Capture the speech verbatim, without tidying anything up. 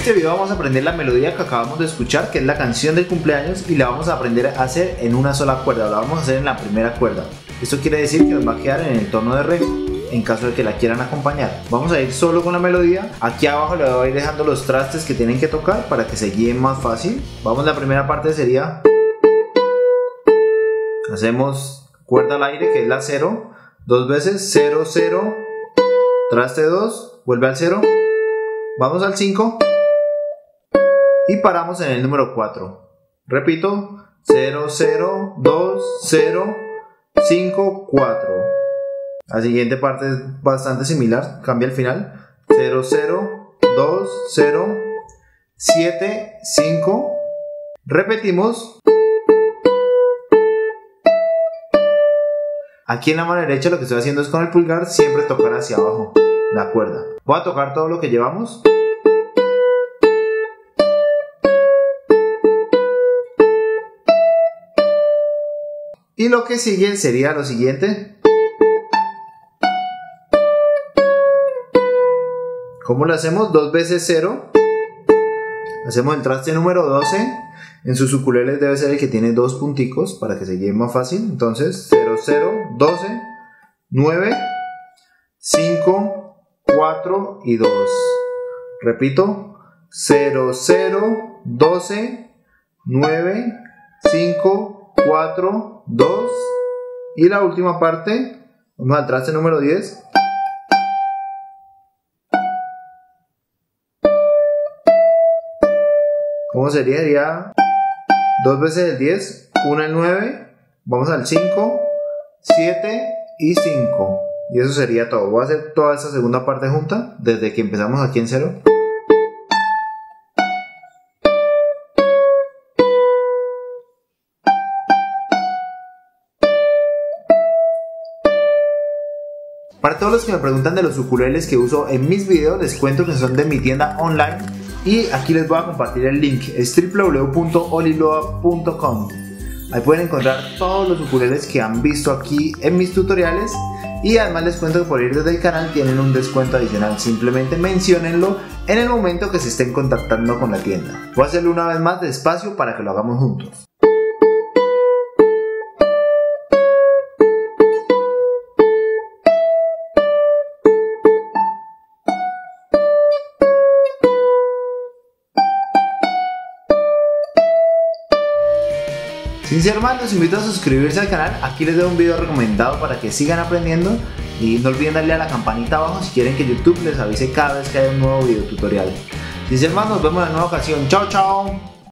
este video vamos a aprender la melodía que acabamos de escuchar, que es la canción del cumpleaños, y la vamos a aprender a hacer en una sola cuerda. La vamos a hacer en la primera cuerda. Esto quiere decir que nos va a quedar en el tono de re, en caso de que la quieran acompañar. Vamos a ir solo con la melodía. Aquí abajo le voy a ir dejando los trastes que tienen que tocar para que se guíen más fácil. Vamos, la primera parte sería, hacemos cuerda al aire, que es la cero, dos veces, cero, cero, traste dos, vuelve al cero, vamos al cinco y paramos en el número cuatro. Repito, cero, cero, dos, cero, cinco, cuatro. La siguiente parte es bastante similar, cambia el final. cero, cero, dos, cero, siete, cinco. Repetimos. Aquí en la mano derecha lo que estoy haciendo es con el pulgar siempre tocar hacia abajo la cuerda. Voy a tocar todo lo que llevamos. Y lo que sigue sería lo siguiente. ¿Cómo lo hacemos? Dos veces cero. Hacemos el traste número doce. En sus ukuleles debe ser el que tiene dos punticos para que se guíe más fácil. Entonces cero, cero, doce, nueve, cinco, cuatro y dos. Repito, cero, cero, doce, nueve, cinco, cuatro, dos. Y la última parte, vamos al traste número diez. ¿Cómo sería? Sería dos veces el diez, una el nueve, vamos al cinco, siete y cinco. Y eso sería todo. Voy a hacer toda esta segunda parte junta desde que empezamos aquí en cero. Para todos los que me preguntan de los ukuleles que uso en mis videos, les cuento que son de mi tienda online. Y aquí les voy a compartir el link, es w w w punto oliloa punto com. Ahí pueden encontrar todos los ukuleles que han visto aquí en mis tutoriales. Y además les cuento que por ir desde el canal tienen un descuento adicional. Simplemente menciónenlo en el momento que se estén contactando con la tienda. Voy a hacerlo una vez más despacio para que lo hagamos juntos. Sin ser más, los invito a suscribirse al canal. Aquí les doy un video recomendado para que sigan aprendiendo. Y no olviden darle a la campanita abajo si quieren que YouTube les avise cada vez que haya un nuevo video tutorial. Sin ser más, nos vemos en una nueva ocasión. Chao, chao.